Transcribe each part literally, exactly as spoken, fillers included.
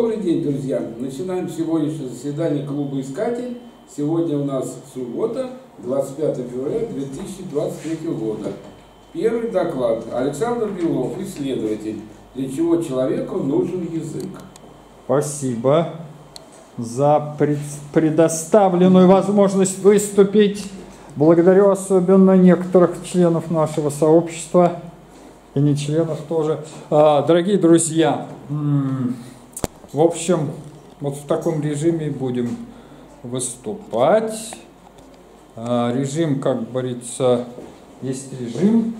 Добрый день, друзья! Начинаем сегодняшнее заседание клуба «Искатель». Сегодня у нас суббота, двадцать пятое февраля две тысячи двадцать третьего года. Первый доклад. Александр Белов, исследователь. Для чего человеку нужен язык? Спасибо за пред... предоставленную возможность выступить. Благодарю особенно некоторых членов нашего сообщества и не членов тоже. А, дорогие друзья, в общем, вот в таком режиме будем выступать. А, режим, как говорится, есть режим.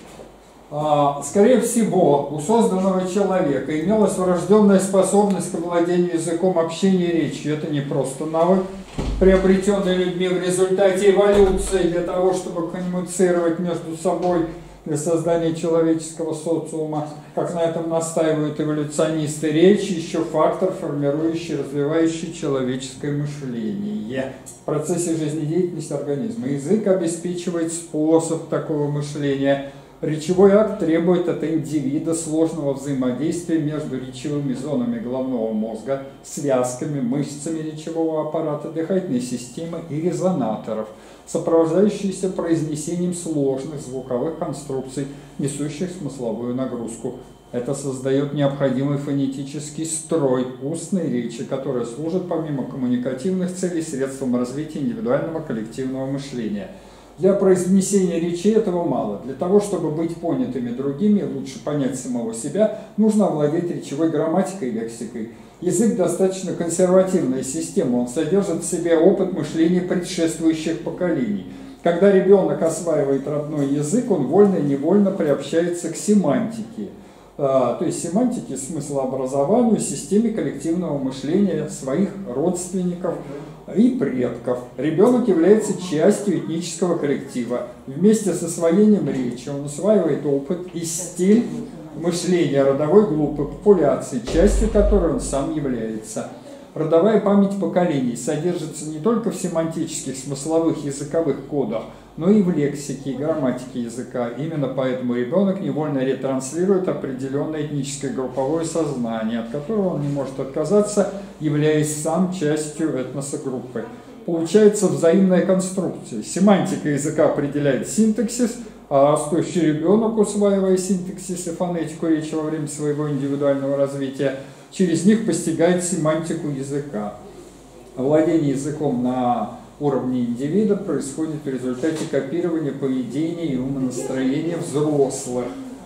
А, скорее всего, у созданного человека имелась врожденная способность к владению языком общения и речи. Это не просто навык, приобретенный людьми в результате эволюции для того, чтобы коммуницировать между собой, для создания человеческого социума, как на этом настаивают эволюционисты. Речь еще фактор, формирующий, развивающий человеческое мышление в процессе жизнедеятельности организма. Язык обеспечивает способ такого мышления. Речевой акт требует от индивида сложного взаимодействия между речевыми зонами головного мозга, связками, мышцами речевого аппарата, дыхательной системы и резонаторов, сопровождающиеся произнесением сложных звуковых конструкций, несущих смысловую нагрузку. Это создает необходимый фонетический строй устной речи, которая служит помимо коммуникативных целей средством развития индивидуального коллективного мышления. Для произнесения речи этого мало. Для того, чтобы быть понятыми другими, лучше понять самого себя, нужно овладеть речевой грамматикой и лексикой. Язык достаточно консервативная система, он содержит в себе опыт мышления предшествующих поколений. Когда ребенок осваивает родной язык, он вольно и невольно приобщается к семантике. То есть семантике, смыслообразованию, системе коллективного мышления своих родственников и предков. Ребенок является частью этнического коллектива. Вместе с освоением речи он усваивает опыт и стиль мышления родовой группы популяции, частью которой он сам является. Родовая память поколений содержится не только в семантических смысловых языковых кодах, но и в лексике и грамматике языка. Именно поэтому ребенок невольно ретранслирует определенное этническое групповое сознание, от которого он не может отказаться, являясь сам частью этноса группы. Получается взаимная конструкция. Семантика языка определяет синтаксис, а растущий ребенок, усваивая синтаксис и фонетику речи во время своего индивидуального развития, через них постигает семантику языка. Владение языком на уровне индивида происходит в результате копирования поведения и умонастроения взрослых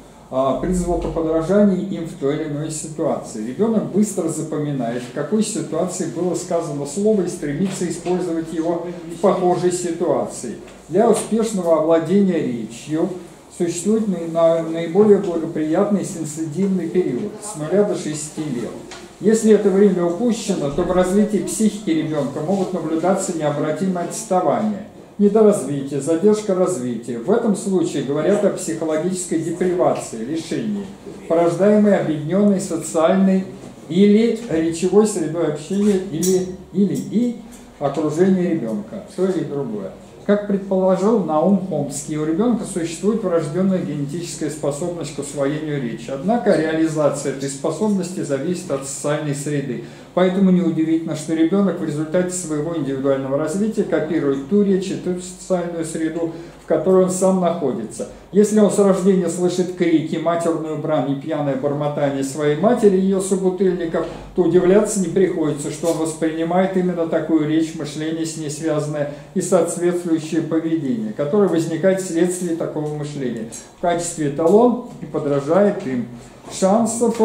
при звукоподражании им в той или иной ситуации. Ребенок быстро запоминает, в какой ситуации было сказано слово, и стремится использовать его в похожей ситуации. Для успешного овладения речью существует наиболее благоприятный сенситивный период с нуля до шести лет. Если это время упущено, то в развитии психики ребенка могут наблюдаться необратимые отставания, недоразвитие, задержка развития. В этом случае говорят о психологической депривации, лишении, порождаемой объединенной социальной или речевой средой общения, или, или и окружение ребенка, то или другое. Как предположил Наум Хомский, у ребенка существует врожденная генетическая способность к усвоению речи. Однако реализация этой способности зависит от социальной среды. Поэтому неудивительно, что ребенок в результате своего индивидуального развития копирует ту речь и ту социальную среду, в которой он сам находится. Если он с рождения слышит крики, матерную брань и пьяное бормотание своей матери и ее собутыльников, то удивляться не приходится, что он воспринимает именно такую речь, мышление с ней связанное и соответствующее поведение, которое возникает вследствие такого мышления. В качестве эталон и подражает им. Шансов,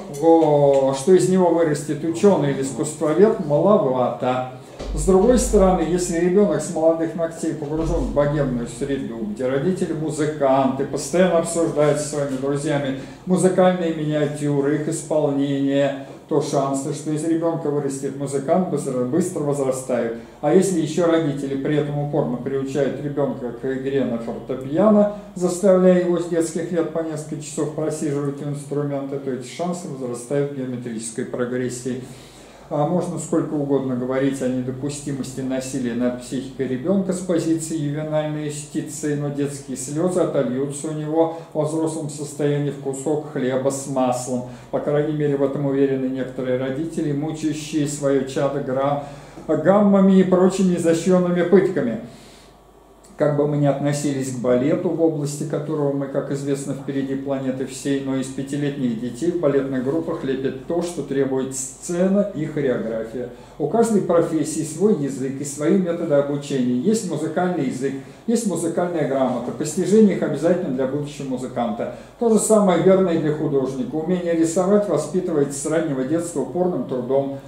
что из него вырастет ученый или искусствовед, маловато. С другой стороны, если ребенок с молодых ногтей погружен в богемную среду, где родители музыканты, постоянно обсуждают со своими друзьями музыкальные миниатюры, их исполнение, то шансы, что из ребенка вырастет музыкант, быстро возрастают. А если еще родители при этом упорно приучают ребенка к игре на фортепиано, заставляя его с детских лет по несколько часов просиживать инструменты, то эти шансы возрастают в геометрической прогрессии. А можно сколько угодно говорить о недопустимости насилия над психикой ребенка с позиции ювенальной юстиции, но детские слезы отольются у него во взрослом состоянии в кусок хлеба с маслом. По крайней мере, в этом уверены некоторые родители, мучающие свое чадо грамм, гаммами и прочими изощренными пытками. Как бы мы ни относились к балету, в области которого мы, как известно, впереди планеты всей, но из пятилетних детей в балетных группах лепят то, что требует сцена и хореография. У каждой профессии свой язык и свои методы обучения. Есть музыкальный язык, есть музыкальная грамота. Постижение их обязательно для будущего музыканта. То же самое верно и для художника. Умение рисовать воспитывается с раннего детства упорным трудом.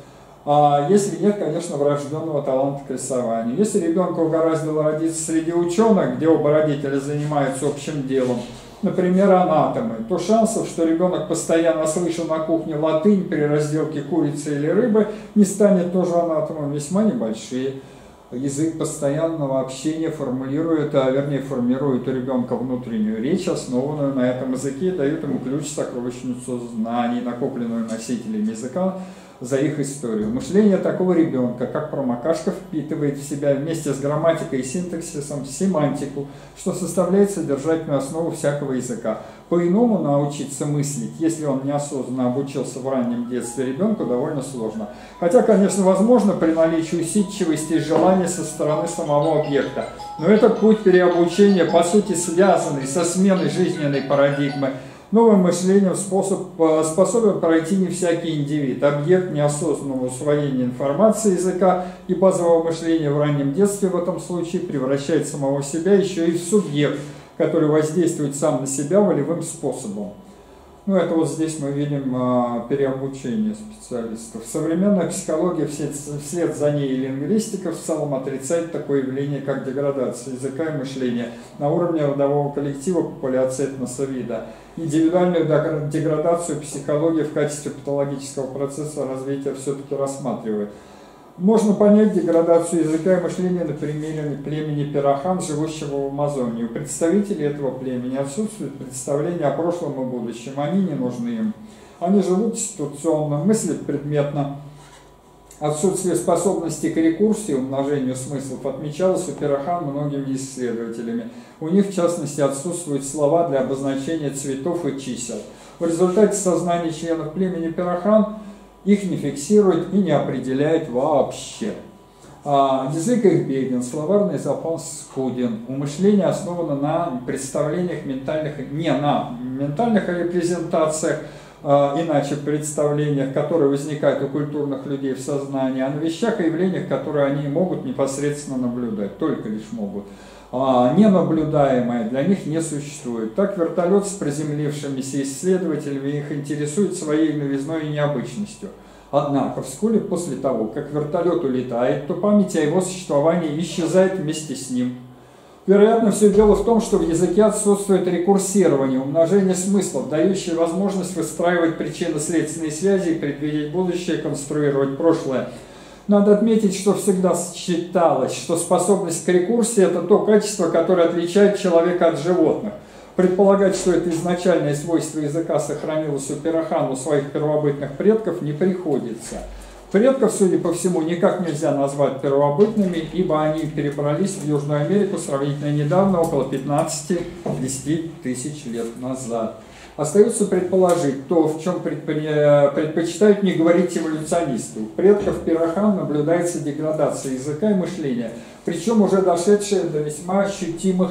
А если нет, конечно, врожденного таланта к рисованию. Если ребенка угораздило родиться среди ученых, где оба родителя занимаются общим делом, например, анатомы, то шансов, что ребенок постоянно слышал на кухне латынь при разделке курицы или рыбы, не станет тоже анатомом, весьма небольшие. Язык постоянного общения формулирует, а вернее формирует у ребенка внутреннюю речь, основанную на этом языке, дает ему ключ-сокровищницу знаний, накопленную носителями языка, за их историю. Мышление такого ребенка, как промокашка, впитывает в себя вместе с грамматикой и синтаксисом семантику, что составляет содержательную основу всякого языка. По-иному научиться мыслить, если он неосознанно обучился в раннем детстве ребенку, довольно сложно. Хотя, конечно, возможно при наличии усидчивости и желания со стороны самого объекта. Но этот путь переобучения, по сути, связанный со сменой жизненной парадигмы. Новым мышлением способ, способен пройти не всякий индивид. Объект неосознанного усвоения информации языка и базового мышления в раннем детстве в этом случае превращает самого себя еще и в субъект, который воздействует сам на себя волевым способом. Ну, это вот здесь мы видим а, переобучение специалистов. Современная психология вслед, вслед за ней и лингвистика в целом отрицает такое явление, как деградация языка и мышления на уровне родового коллектива, популяции этноса вида. Индивидуальную деградацию психология в качестве патологического процесса развития все-таки рассматривает. Можно понять деградацию языка и мышления на примере племени Пирахан, живущего в Амазонии. У представителей этого племени отсутствует представление о прошлом и будущем. Они не нужны им. Они живут ситуационно, мыслят предметно. Отсутствие способности к рекурсии, умножению смыслов, отмечалось у Пирахан многими исследователями. У них, в частности, отсутствуют слова для обозначения цветов и чисел. В результате сознание членов племени Пирахан их не фиксирует и не определяет вообще. А, язык их беден, словарный запас скуден. Умышление основано на представлениях ментальных, не на ментальных репрезентациях, а, иначе представлениях, которые возникают у культурных людей в сознании, а на вещах и явлениях, которые они могут непосредственно наблюдать, только лишь могут. А, ненаблюдаемое для них не существует. Так вертолет с приземлившимися исследователями их интересует своей новизной и необычностью. Однако вскоре после того, как вертолет улетает, то память о его существовании исчезает вместе с ним. Вероятно, все дело в том, что в языке отсутствует рекурсирование, умножение смыслов, дающее возможность выстраивать причинно-следственные связи, предвидеть будущее, конструировать прошлое. Надо отметить, что всегда считалось, что способность к рекурсии – это то качество, которое отличает человека от животных. Предполагать, что это изначальное свойство языка сохранилось у Пирахан, у своих первобытных предков, не приходится. Предков, судя по всему, никак нельзя назвать первобытными, ибо они перебрались в Южную Америку сравнительно недавно, около пятнадцати-десяти тысяч лет назад. Остается предположить то, в чем предпочитают не говорить эволюционисты. У предков Пирахан наблюдается деградация языка и мышления, причем уже дошедшая до весьма ощутимых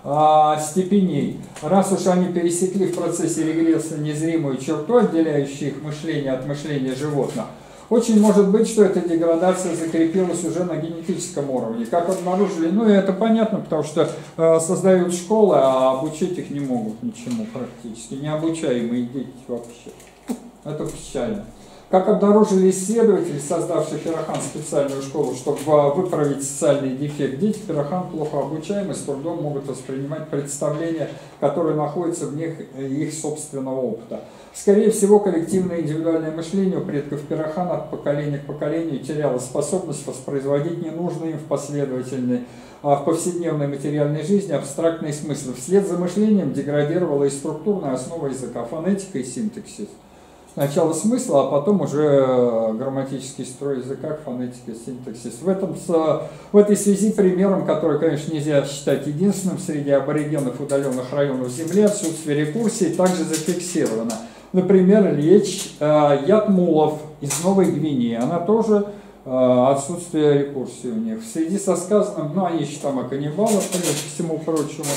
а, степеней. Раз уж они пересекли в процессе регресса незримую черту, отделяющую их мышление от мышления животных, очень может быть, что эта деградация закрепилась уже на генетическом уровне. Как обнаружили, ну и это понятно, потому что э, создают школы, а обучить их не могут ничему практически. Необучаемые дети вообще. Это печально. Как обнаружили исследователи, создавшие Пирахан специальную школу, чтобы выправить социальный дефект, дети Пирахан плохо обучаемы, с трудом могут воспринимать представления, которые находятся в них их собственного опыта. Скорее всего, коллективное индивидуальное мышление у предков Пирахан от поколения к поколению теряло способность воспроизводить ненужные им в последовательной, а в повседневной материальной жизни абстрактные смыслы. Вслед за мышлением деградировала и структурная основа языка, фонетика и синтаксис. Сначала смысл, а потом уже грамматический строй языка, фонетика, синтаксис. В, этом, в этой связи примером, который, конечно, нельзя считать единственным среди аборигенов удаленных районов Земли, отсутствие рекурсии также зафиксировано. Например, речь э, ятмулов из Новой Гвинеи, она тоже э, отсутствие рекурсии у них. В связи со сказанным, ну они еще там о каннибалах, ко всему прочему,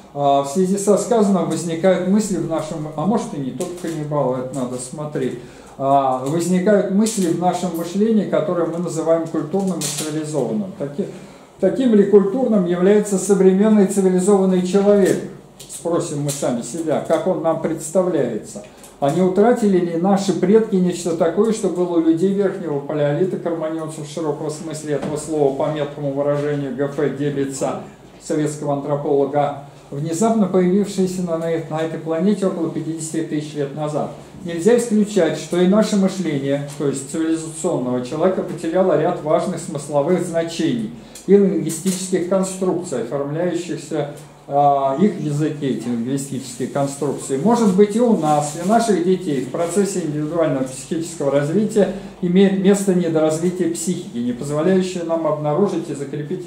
в связи со сказанным возникают мысли в нашем, а может и не только каннибалы, это надо смотреть, возникают мысли в нашем мышлении, которые мы называем культурным и цивилизованным. Таки, таким ли культурным является современный цивилизованный человек? Спросим мы сами себя, как он нам представляется. А не утратили ли наши предки нечто такое, что было у людей верхнего палеолита, кроманьонцев в широком смысле этого слова, по меткому выражению Г Ф Дебица, советского антрополога, внезапно появившиеся на, на этой планете около пятидесяти тысяч лет назад. Нельзя исключать, что и наше мышление, то есть цивилизационного человека, потеряло ряд важных смысловых значений и лингвистических конструкций, оформляющихся э, их в языке, эти лингвистические конструкции. Может быть и у нас, и наших детей в процессе индивидуального психического развития имеет место недоразвитие психики, не позволяющее нам обнаружить и закрепить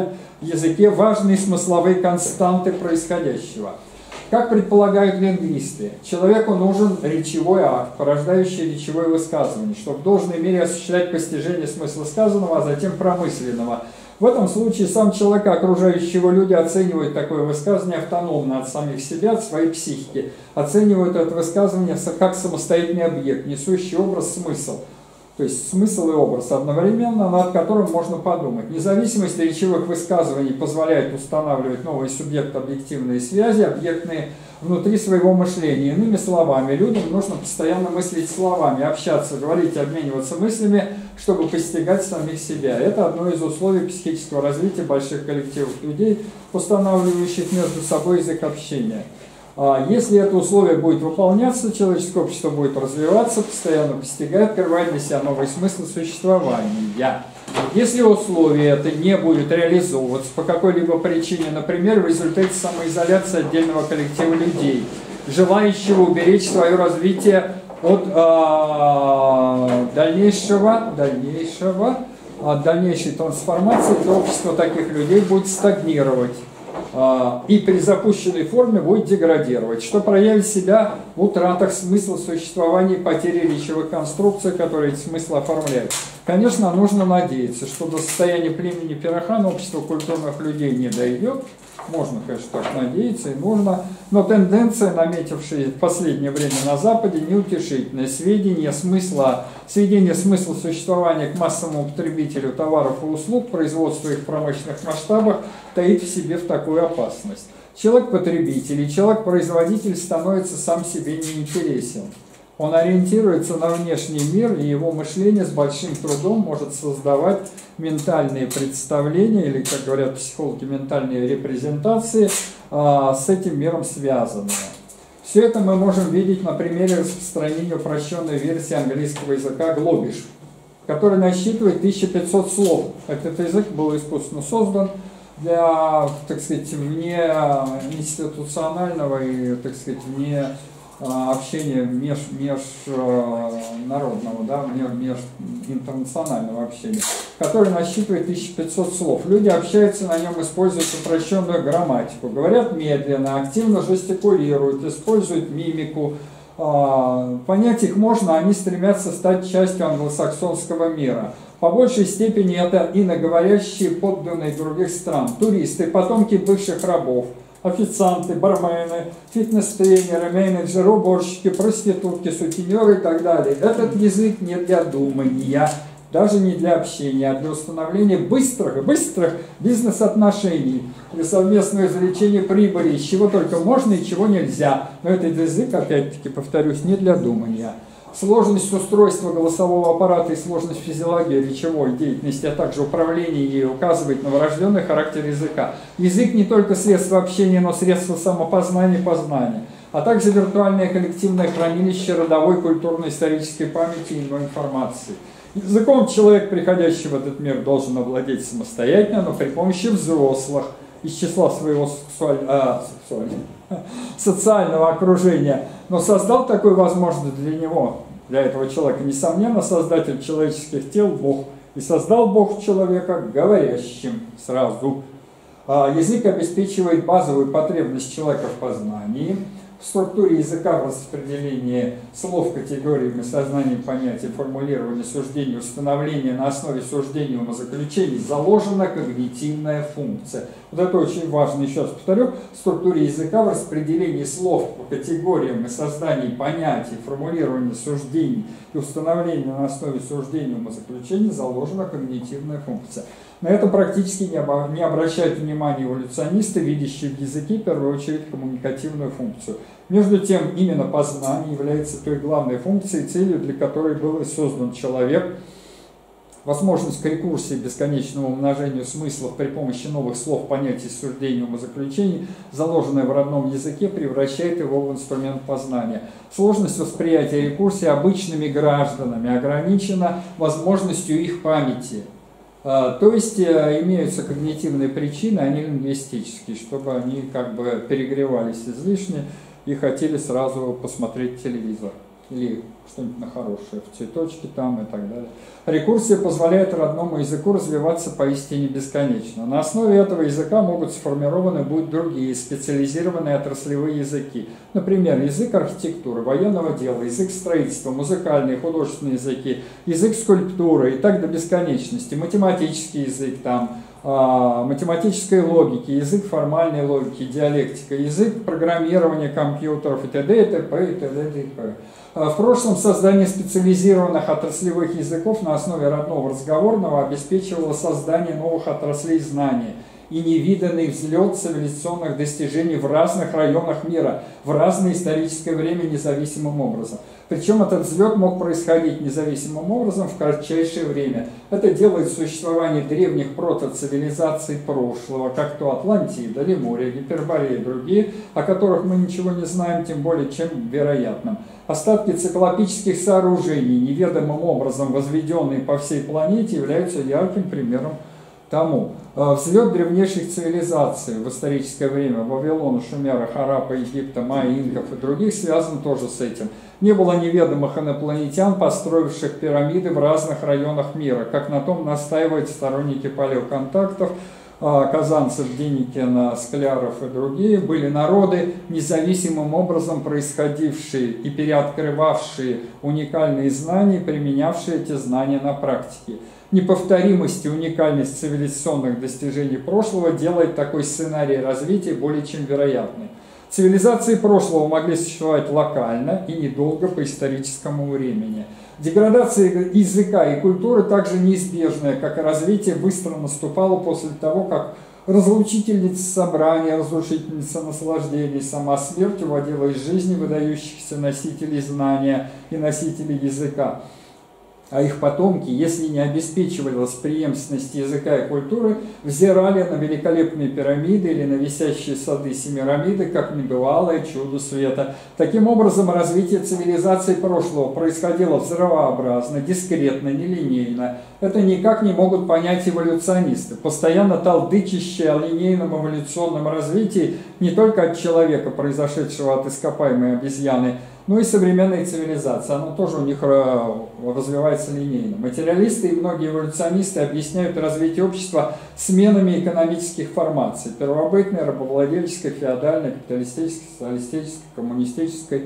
в языке важные смысловые константы происходящего. Как предполагают лингвисты, человеку нужен речевой акт, порождающий речевое высказывание, чтобы в должной мере осуществлять постижение смысла сказанного, а затем промысленного. В этом случае сам человек и окружающие его люди оценивают такое высказывание автономно от самих себя, от своей психики, оценивают это высказывание как самостоятельный объект, несущий образ, смысл. То есть смысл и образ одновременно, над которым можно подумать. Независимость речевых высказываний позволяет устанавливать новые субъект-объективные связи, объектные внутри своего мышления. Иными словами, людям нужно постоянно мыслить словами, общаться, говорить, обмениваться мыслями, чтобы постигать самих себя. Это одно из условий психического развития больших коллективов людей, устанавливающих между собой язык общения. Если это условие будет выполняться, человеческое общество будет развиваться, постоянно постигая, открывая для себя новый смысл существования. Если условие это не будет реализовываться по какой-либо причине, например, в результате самоизоляции отдельного коллектива людей, желающего уберечь свое развитие от э, дальнейшего, дальнейшего, от дальнейшей трансформации, то общество таких людей будет стагнировать и при запущенной форме будет деградировать, что проявит себя в утратах смысла существования и потере речевых конструкций, которые эти смыслы оформляют. Конечно, нужно надеяться, что до состояния племени Пирахана общество культурных людей не дойдет. Можно, конечно, так надеяться и нужно, но тенденция, наметившая в последнее время на Западе, неутешительное. Сведение смысла, сведение смысла существования к массовому потребителю товаров и услуг, производства их в промышленных масштабах, таит в себе в такую опасность. Человек-потребитель и человек-производитель становится сам себе неинтересен. Он ориентируется на внешний мир, и его мышление с большим трудом может создавать ментальные представления, или, как говорят психологи, ментальные репрезентации, с этим миром связанные. Все это мы можем видеть на примере распространения упрощенной версии английского языка Глобиш, который насчитывает тысячу пятьсот слов. Этот язык был искусственно создан для, так сказать, вне институционального и, так сказать, вне общения меж, межнародного, да, межинтернационального общения, который насчитывает тысячу пятьсот слов. Люди общаются на нем, используют упрощенную грамматику, говорят медленно, активно жестикулируют, используют мимику. Понять их можно, они стремятся стать частью англосаксонского мира. По большей степени это иноговорящие подданные других стран, туристы, потомки бывших рабов, официанты, бармены, фитнес-тренеры, менеджеры, уборщики, проститутки, сутенеры и так далее. Этот язык не для думания, даже не для общения, а для установления быстрых, быстрых бизнес-отношений, для совместного извлечения прибыли, из чего только можно и чего нельзя. Но этот язык, опять-таки, повторюсь, не для думания. Сложность устройства голосового аппарата и сложность физиологии речевой деятельности, а также управления ей указывает на врожденный характер языка. Язык не только средство общения, но средство самопознания и познания, а также виртуальное коллективное хранилище родовой культурно-исторической памяти и иной информации. Языком человек, приходящий в этот мир, должен овладеть самостоятельно, но при помощи взрослых из числа своего сексуаль... а, сексуаль... социального окружения, но создал такую возможность для него для этого человека. Несомненно, создатель человеческих тел Бог. И создал Бог человека говорящим сразу. Язык обеспечивает базовую потребность человека в познании. В структуре языка в распределении слов, категориями, сознанием, понятий, формулирования, суждений, установления на основе суждений, умозаключений заложена когнитивная функция. Вот это очень важно, еще раз повторю, в структуре языка в распределении слов по категориям и создании понятий, формулирования суждений и установления на основе суждений, умозаключений заложена когнитивная функция. На это практически не обращают внимания эволюционисты, видящие в языке в первую очередь коммуникативную функцию. Между тем, именно познание является той главной функцией, целью, для которой был и создан человек. Возможность к рекурсии, бесконечному умножению смыслов при помощи новых слов, понятий, суждений, умозаключений, заложенная в родном языке, превращает его в инструмент познания. Сложность восприятия рекурсии обычными гражданами ограничена возможностью их памяти. То есть имеются когнитивные причины, а не лингвистические, чтобы они как бы перегревались излишне и хотели сразу посмотреть телевизор или что-нибудь на хорошее, в цветочки там и так далее. Рекурсия позволяет родному языку развиваться поистине бесконечно. На основе этого языка могут сформированы будут другие специализированные отраслевые языки. Например, язык архитектуры, военного дела, язык строительства, музыкальные, художественные языки, язык скульптуры и так до бесконечности, математический язык там, математической логики, язык формальной логики, диалектика, язык программирования компьютеров и т.д. и т.п. и т.д. и т.п. В прошлом создание специализированных отраслевых языков на основе родного разговорного обеспечивало создание новых отраслей знания и невиданный взлет цивилизационных достижений в разных районах мира в разное историческое время независимым образом. Причем этот взлет мог происходить независимым образом в кратчайшее время. Это делает существование древних протоцивилизаций прошлого, как то Атлантида, Лемурия, Гиперборея и другие, о которых мы ничего не знаем, тем более чем вероятным. Остатки циклопических сооружений, неведомым образом возведенные по всей планете, являются ярким примером тому. Взлет древнейших цивилизаций в историческое время Вавилона, Шумера, Харапа, Египта, майя, инков и других связан тоже с этим. Не было неведомых инопланетян, построивших пирамиды в разных районах мира, как на том настаивают сторонники палеоконтактов, Казанцев, Деникина, Скляров и другие. Были народы, независимым образом происходившие и переоткрывавшие уникальные знания, применявшие эти знания на практике. Неповторимость и уникальность цивилизационных достижений прошлого делает такой сценарий развития более чем вероятным. Цивилизации прошлого могли существовать локально и недолго по историческому времени. Деградация языка и культуры также неизбежная, как и развитие быстро наступало после того, как разлучительница собрания, разрушительница наслаждений, сама смерть уводила из жизни выдающихся носителей знания и носителей языка. А их потомки, если не обеспечивалась преемственность языка и культуры, взирали на великолепные пирамиды или на висящие сады Семирамиды, как небывалое чудо света. Таким образом, развитие цивилизации прошлого происходило взрывообразно, дискретно, нелинейно. Это никак не могут понять эволюционисты, постоянно толдычащие о линейном эволюционном развитии не только от человека, произошедшего от ископаемой обезьяны, но и современной цивилизации. Она тоже у них развивается линейно. Материалисты и многие эволюционисты объясняют развитие общества сменами экономических формаций: первобытной, рабовладельческой, феодальной, капиталистической, социалистической, коммунистической.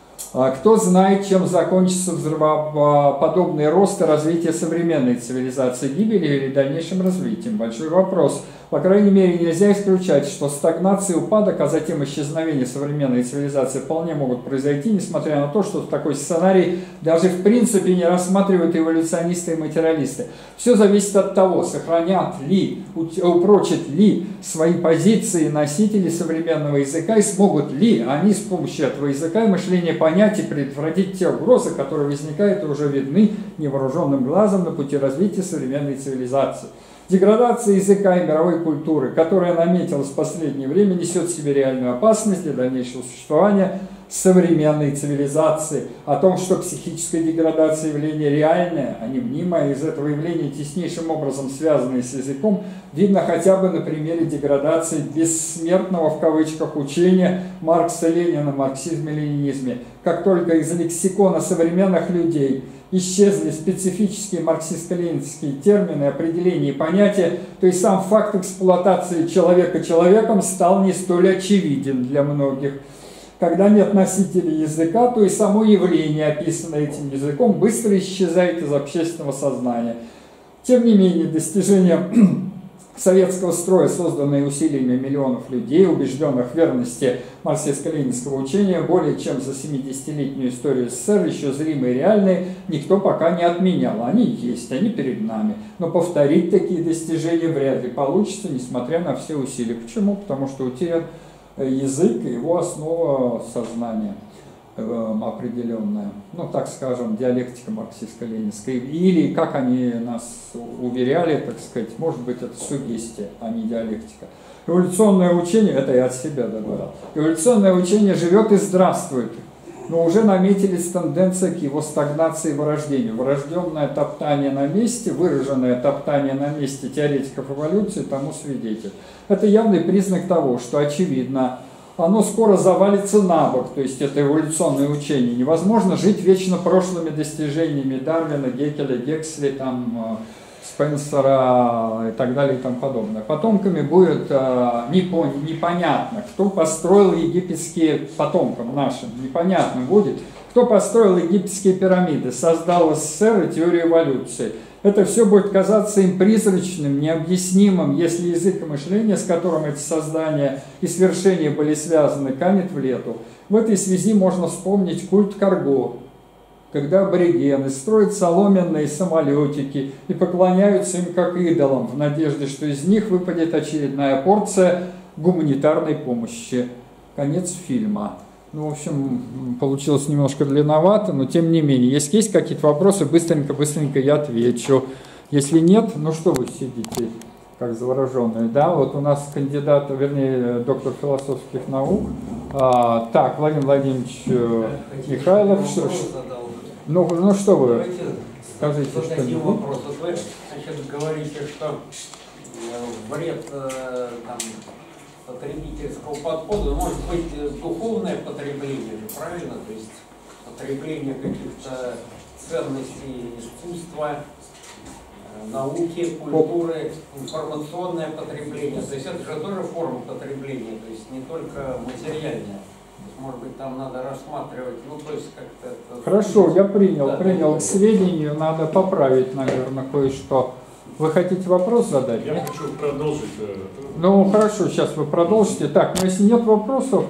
Кто знает, чем закончится взрывоподобный рост и развитие современной цивилизации, гибелью или дальнейшим развитием? Большой вопрос. По крайней мере, нельзя исключать, что стагнация, упадок, а затем исчезновение современной цивилизации вполне могут произойти, несмотря на то, что такой сценарий даже в принципе не рассматривают эволюционисты и материалисты. Все зависит от того, сохранят ли, упрочат ли свои позиции носители современного языка и смогут ли они с помощью этого языка и мышления понять и предотвратить те угрозы, которые возникают и уже видны невооруженным глазом на пути развития современной цивилизации. Деградация языка и мировой культуры, которая наметилась в последнее время, несет в себе реальную опасность для дальнейшего существования современной цивилизации, о том, что психическая деградация явление реальное, а не мнимое, из этого явления теснейшим образом связанное с языком, видно хотя бы на примере деградации бессмертного в кавычках учения Маркса Ленина, марксизме-ленинизме. Как только из лексикона современных людей исчезли специфические марксистско-ленинские термины, определения и понятия, то и сам факт эксплуатации человека человеком стал не столь очевиден для многих. Когда нет носителей языка, то и само явление, описанное этим языком, быстро исчезает из общественного сознания. Тем не менее, достижения советского строя, созданные усилиями миллионов людей, убежденных в верности марксистско-ленинского учения, более чем за семидесятилетнюю историю СССР, еще зримые и реальные, никто пока не отменял. Они есть, они перед нами. Но повторить такие достижения вряд ли получится, несмотря на все усилия. Почему? Потому что утерян язык и его основа сознания э, определенная. Ну, так скажем, диалектика марксистско-ленинская. Или, как они нас уверяли, так сказать, может быть, это сугестия, а не диалектика. Эволюционное учение, это я от себя добавил, эволюционное учение живет и здравствует, но уже наметились тенденции к его стагнации и вырождению. Врожденное топтание на месте, выраженное топтание на месте теоретиков эволюции тому свидетель. Это явный признак того, что, очевидно, оно скоро завалится на бок, то есть это эволюционное учение. Невозможно жить вечно прошлыми достижениями Дарвина, Геккеля, Гексли, там, Спенсера и так далее и тому подобное. Потомками будет э, непонятно, кто построил египетские, потомкам нашим, непонятно будет, кто построил египетские пирамиды, создал СССР и теорию эволюции. Это все будет казаться им призрачным, необъяснимым, если язык и мышление, с которым эти создания и свершения были связаны, канет в лету. В этой связи можно вспомнить культ Карго, когда аборигены строят соломенные самолетики и поклоняются им как идолам, в надежде, что из них выпадет очередная порция гуманитарной помощи. Конец фильма. Ну, в общем, получилось немножко длинновато, но тем не менее. Если есть какие-то вопросы, быстренько-быстренько я отвечу. Если нет, ну что вы сидите как завороженные, да? Вот у нас кандидат, вернее, доктор философских наук. А, так, Владимир Владимирович Михайлов. Что, ну, ну что вы, давайте скажите что-нибудь. Вопрос. Вот вы, значит, говорите, что вред там, потребительского подхода может быть духовное потребление, же, правильно? То есть потребление каких-то ценностей искусства, науки, культуры, информационное потребление. То есть это же тоже форма потребления, то есть не только материальное. Может быть, там надо рассматривать, ну, то есть как-то... Это... Хорошо, я принял, да, принял да. к сведению, надо поправить, наверное, кое-что. Вы хотите вопрос задать? Я нет? хочу продолжить. Ну, хорошо, сейчас вы продолжите. Так, но если нет вопросов,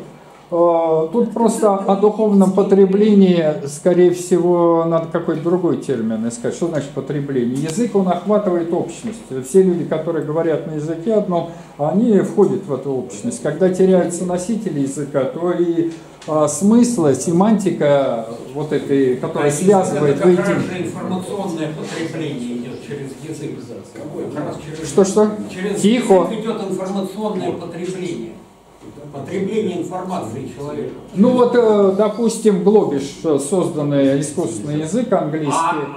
э, тут просто о духовном потреблении, скорее всего, надо какой-то другой термин искать. Что значит потребление? Язык, он охватывает общность. Все люди, которые говорят на языке одном, они входят в эту общность. Когда теряются носители языка, то и э, смысл, семантика, вот этой, которая а связывает это как раз воедино. же информационное потребление идет через язык. Через, Что-что? Через Тихо. язык идет информационное потребление. Потребление информации человека. Ну вот, э, допустим, Глобиш, созданный искусственный язык английский.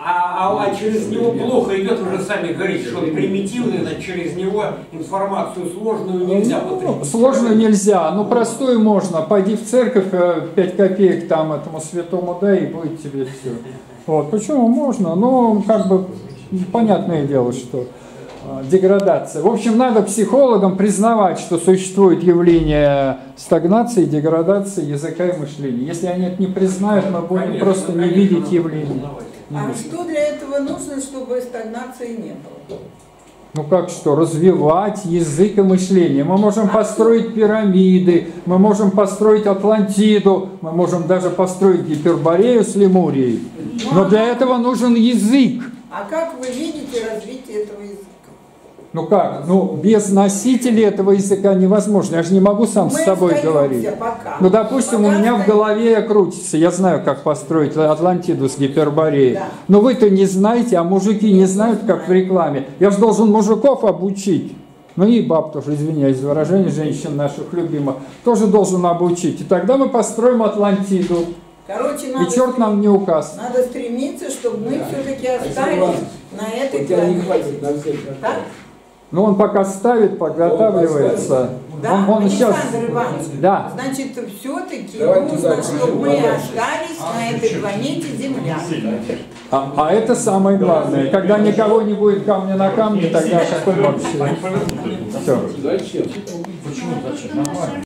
А, а, а, а через него плохо идет, вы же сами говорите, что он примитивный, но через него информацию сложную нельзя потребить. Ну, сложную нельзя, но простую можно. Пойди в церковь, пять копеек там этому святому дай, и будет тебе все. Вот, почему можно? Ну, как бы, понятное дело, что деградация. В общем, надо психологам признавать, что существует явление стагнации, деградации языка и мышления. Если они это не признают, мы будем конечно, просто не конечно, видеть явление. А что для этого нужно, чтобы стагнации не было? Ну как что? Развивать язык и мышление. Мы можем построить пирамиды, мы можем построить Атлантиду, мы можем даже построить Гиперборею с Лемурией. Но для этого нужен язык. А как вы видите развитие этого языка? Ну как? Ну, без носителей этого языка невозможно. Я же не могу сам Мы с собой говорить. Пока. Ну, допустим, пока у меня остаемся. в голове крутится. Я знаю, как построить Атлантиду с Гипербореей. Да. Но вы-то не знаете, а мужики не знают, как в рекламе. Я же должен мужиков обучить. ну и баб тоже, извиняюсь за выражение, женщин наших любимых, тоже должен обучить. И тогда мы построим Атлантиду. Короче, И надо, черт нам не указ. надо стремиться, чтобы мы все-таки Александр остались Иванович, на этой У тебя не планете. хватит на всех. Так? Ну он пока ставит, подготавливается. Да, Он, он сейчас... Александр Иванович, Да. значит, все-таки Давайте нужно, так, чтобы мы дальше. остались на этой планете Земля. А, а это самое главное. Когда никого не будет камня на камне, тогда какой вообще? Все. Зачем? Почему? Зачем? Нормально.